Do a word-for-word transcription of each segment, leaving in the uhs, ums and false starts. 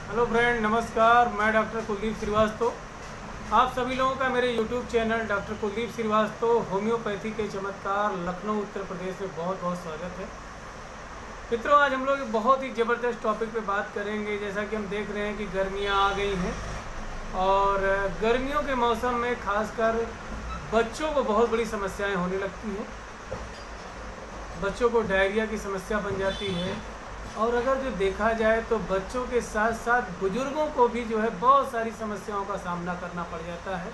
Hello friend, नमस्कार। मैं doctor Kuldeep Srivastava. आप सभी लोगों का मेरे YouTube channel doctor Kuldeep Shrivastava homeopathy के चमत्कार लखनऊ उत्तर प्रदेश में बहुत बहुत स्वागत है। मित्रों, आज हम लोग एक बहुत ही ज़बरदस्त टॉपिक पे बात करेंगे। जैसा कि हम देख रहे हैं कि गर्मियां आ गई हैं और गर्मियों के मौसम में खासकर बच्चों को बहुत बड़ी समस्याएं होने लगती हैं। बच्चों को डायरिया की समस्या बन जाती है और अगर जो देखा जाए तो बच्चों के साथ साथ बुजुर्गों को भी जो है बहुत सारी समस्याओं का सामना करना पड़ जाता है।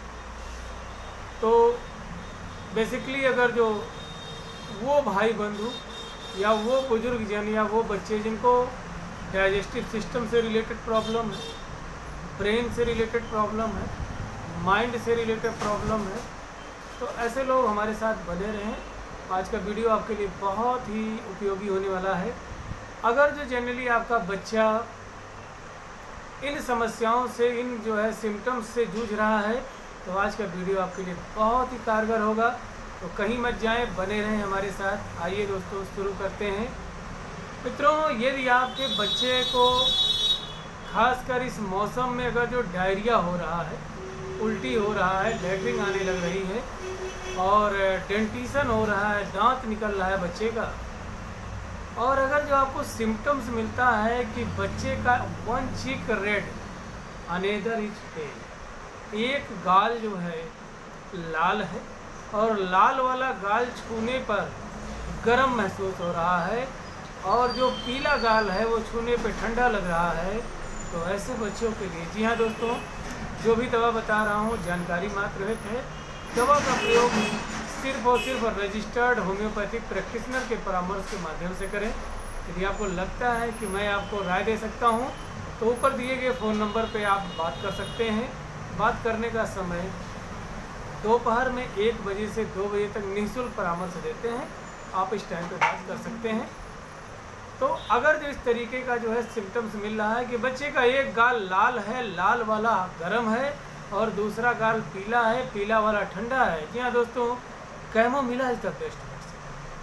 तो बेसिकली अगर जो वो भाई बंधु या वो बुजुर्ग जन या वो बच्चे जिनको डाइजेस्टिव सिस्टम से रिलेटेड प्रॉब्लम है, ब्रेन से रिलेटेड प्रॉब्लम है, माइंड से रिलेटेड प्रॉब्लम है, तो ऐसे लोग हमारे साथ बने रहें। आज का वीडियो आपके लिए बहुत ही उपयोगी होने वाला है। अगर जो जनरली आपका बच्चा इन समस्याओं से, इन जो है सिम्टम्स से जूझ रहा है, तो आज का वीडियो आपके लिए बहुत ही कारगर होगा। तो कहीं मत जाएं, बने रहें हमारे साथ। आइए दोस्तों, शुरू करते हैं। मित्रों, यदि आपके बच्चे को खासकर इस मौसम में अगर जो डायरिया हो रहा है, उल्टी हो रहा है, लैट्रिन आने लग रही है और डेंटिशन हो रहा है, दांत निकल रहा है बच्चे का, और अगर जो आपको सिम्टम्स मिलता है कि बच्चे का one cheek red, another is pale, एक गाल जो है लाल है और लाल वाला गाल छूने पर गर्म महसूस हो रहा है और जो पीला गाल है वो छूने पे ठंडा लग रहा है, तो ऐसे बच्चों के लिए, जी हाँ दोस्तों, जो भी दवा बता रहा हूँ जानकारी मात्र है। दवा का प्रयोग सिर्फ और सिर्फ रजिस्टर्ड होम्योपैथिक प्रैक्टिशनर के परामर्श के माध्यम से करें। यदि आपको लगता है कि मैं आपको राय दे सकता हूं, तो ऊपर दिए गए फ़ोन नंबर पे आप बात कर सकते हैं। बात करने का समय दोपहर में एक बजे से दो बजे तक निःशुल्क परामर्श देते हैं। आप इस टाइम पे बात कर सकते हैं। तो अगर जो इस तरीके का जो है सिम्टम्स मिल रहा है कि बच्चे का एक गाल लाल है, लाल वाला गर्म है और दूसरा गाल पीला है, पीला वाला ठंडा है, जी हाँ दोस्तों, chamomilla is the best medicine.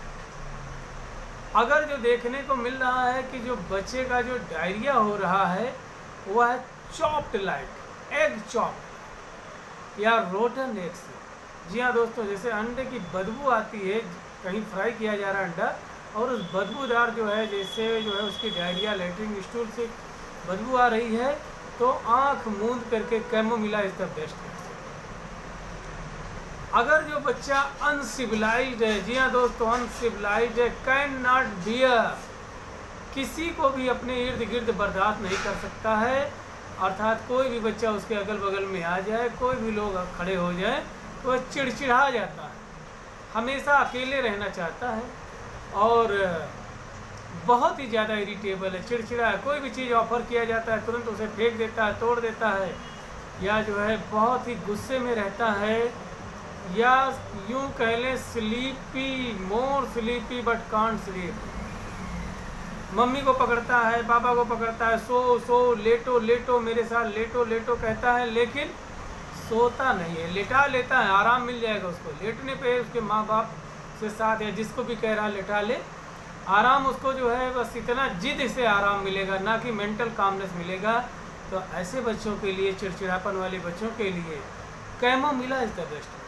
अगर जो देखने को मिल रहा है कि जो बच्चे का जो डायरिया हो रहा है वह है चॉप्ड लाइक, एग चॉप्ड या रोटन एग्स। जी हाँ दोस्तों, जैसे अंडे की बदबू आती है, कहीं फ्राई किया जा रहा है अंडा और उस बदबूदार जो है, जैसे जो है उसकी डायरिया लैट्रिन स्टूल से बदबू आ रही है, तो आंख मूंद करके कैमोमिला इज द बेस्ट। अगर जो बच्चा अनसिविलाइज्ड है, जी हाँ दोस्तों, अनसिविलाइज्ड है, कैन नॉट बियर, किसी को भी अपने इर्द गिर्द बर्दाश्त नहीं कर सकता है, अर्थात कोई भी बच्चा उसके अगल बगल में आ जाए, कोई भी लोग खड़े हो जाए तो वह चिड़चिड़ा जाता है, हमेशा अकेले रहना चाहता है और बहुत ही ज़्यादा इरिटेबल है, चिड़चिड़ा है। कोई भी चीज़ ऑफर किया जाता है तुरंत उसे फेंक देता है, तोड़ देता है, या जो है बहुत ही गुस्से में रहता है, या यूं कह लें sleepy, more sleepy but can't sleep. Mummy को पकड़ता है, पापा को पकड़ता है, सो सो लेटो लेटो मेरे साथ लेटो लेटो कहता है, लेकिन सोता नहीं है। लेटा लेता है, आराम मिल जाएगा उसको, लेटने पे उसके माँ बाप से साथ या जिसको भी कह रहा है लेटा ले, आराम उसको जो है बस इतना जिद से आराम मिलेगा, ना कि मेंटल कामनेस मिलेगा। तो ऐसे बच्चों के लिए, चिड़चिड़ापन वाले बच्चों के लिए कैमोमिला इज द बेस्ट।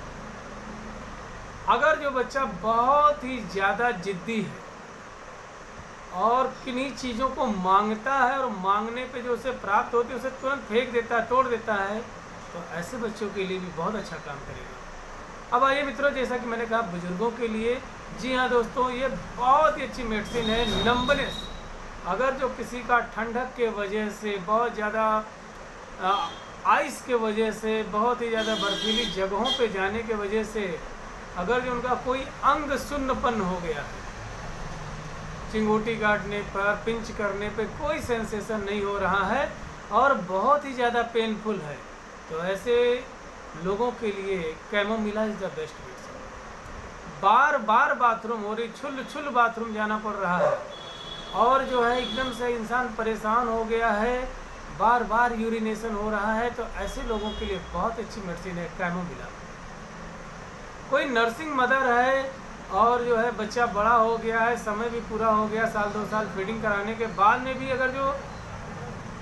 अगर जो बच्चा बहुत ही ज़्यादा जिद्दी है और किन्हीं चीज़ों को मांगता है और मांगने पे जो उसे प्राप्त होती है उसे तुरंत फेंक देता है, तोड़ देता है, तो ऐसे बच्चों के लिए भी बहुत अच्छा काम करेगा। अब आइए मित्रों, जैसा कि मैंने कहा बुजुर्गों के लिए, जी हाँ दोस्तों, ये बहुत ही अच्छी मेडिसिन है, नंबनेस। अगर जो किसी का ठंडक के वजह से, बहुत ज़्यादा आइस के वजह से, बहुत ही ज़्यादा बर्फीली जगहों पे जाने के वजह से अगर जो उनका कोई अंग सुन्नपन हो गया है, चिंगोटी काटने पर, पिंच करने पे कोई सेंसेशन नहीं हो रहा है और बहुत ही ज़्यादा पेनफुल है, तो ऐसे लोगों के लिए chamomilla is the best medicine. बार बार बाथरूम हो रही, छुल छुल बाथरूम जाना पड़ रहा है और जो है एकदम से इंसान परेशान हो गया है, बार बार यूरिनेशन हो रहा है, तो ऐसे लोगों के लिए बहुत अच्छी मेडिसिन है कैमोमिला। कोई नर्सिंग मदर है और जो है बच्चा बड़ा हो गया है, समय भी पूरा हो गया, साल दो साल फीडिंग कराने के बाद में भी अगर जो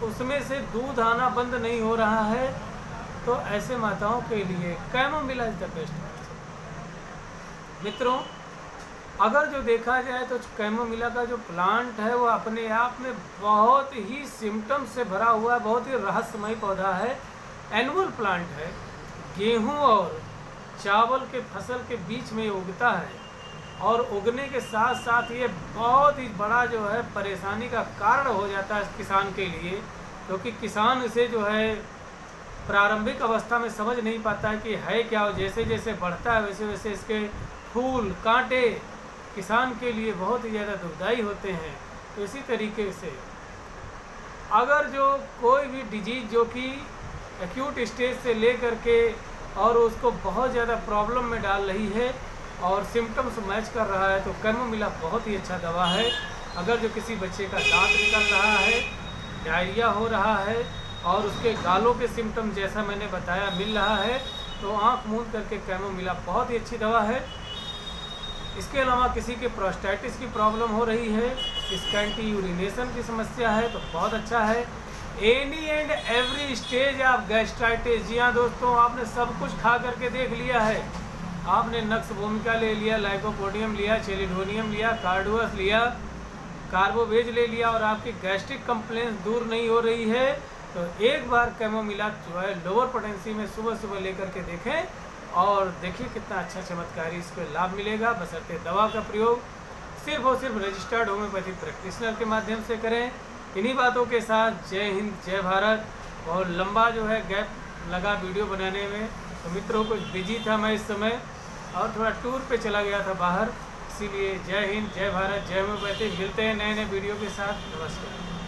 उसमें से दूध आना बंद नहीं हो रहा है, तो ऐसे माताओं के लिए कैमोमिला इज द बेस्ट। मित्रों, अगर जो देखा जाए तो कैमोमिला का जो प्लांट है वो अपने आप में बहुत ही सिम्टम से भरा हुआ है, बहुत ही रहस्यमय पौधा है। एनुअल प्लांट है, गेहूं और चावल के फसल के बीच में उगता है और उगने के साथ साथ ये बहुत ही बड़ा जो है परेशानी का कारण हो जाता है किसान के लिए, क्योंकि किसान इसे जो है प्रारंभिक अवस्था में समझ नहीं पाता है कि है क्या। और जैसे जैसे बढ़ता है वैसे वैसे इसके फूल कांटे किसान के लिए बहुत ही ज़्यादा दुखदाई होते हैं। तो इसी तरीके से अगर जो कोई भी डिजीज़ जो कि एक्यूट स्टेज से ले करके और उसको बहुत ज़्यादा प्रॉब्लम में डाल रही है और सिम्टम्स मैच कर रहा है, तो कैमोमिला बहुत ही अच्छा दवा है। अगर जो किसी बच्चे का दांत निकल रहा है, डायरिया हो रहा है और उसके गालों के सिम्टम जैसा मैंने बताया मिल रहा है, तो आँख मूंद करके कैमोमिला बहुत ही अच्छी दवा है। इसके अलावा किसी के प्रोस्टेटिस की प्रॉब्लम हो रही है, स्कैंटी यूरिनेशन की समस्या है, तो बहुत अच्छा है। Any and every stage of gastritis, जी हाँ दोस्तों, आपने सब कुछ खा करके देख लिया है। आपने नक्स भूमिका ले लिया, लाइकोपोडियम लिया, चेलिडोनियम लिया, कार्डुअस लिया, कार्बोवेज ले लिया और आपकी गैस्ट्रिक कंप्लेंस दूर नहीं हो रही है, तो एक बार कैमोमिला जो है लोअर पोटेंसी में सुबह सुबह लेकर के देखें और देखिए कितना अच्छा चमत्कारी इसको लाभ मिलेगा। बशर्ते दवा का प्रयोग सिर्फ और सिर्फ रजिस्टर्ड होम्योपैथिक प्रैक्टिशनर के माध्यम से करें। इन्हीं बातों के साथ जय हिंद, जय भारत। बहुत लंबा जो है गैप लगा वीडियो बनाने में, तो मित्रों कुछ बिजी था मैं इस समय और थोड़ा टूर पे चला गया था बाहर, इसीलिए जय हिंद, जय भारत, जय होम्योपैथी। मिलते हैं नए नए वीडियो के साथ। नमस्कार।